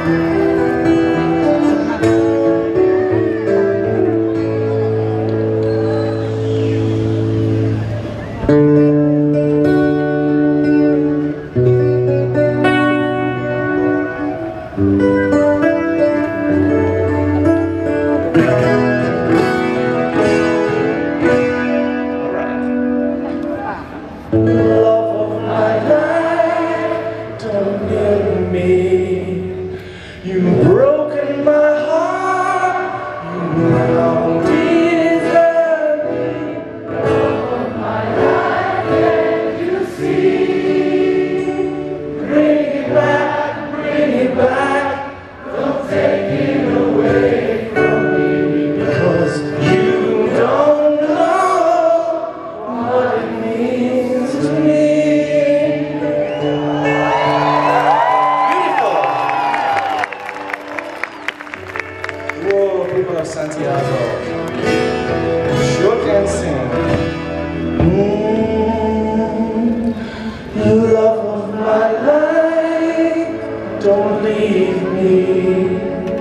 Love of my life, don't give me. You've broken my heart, you now deserve me. Love of my life, can't you see? Bring it back, don't take it away from me. Because you don't know what it means to me. Beautiful. Whoa, people of Santiago, sure can sing. You love of my life, don't leave me.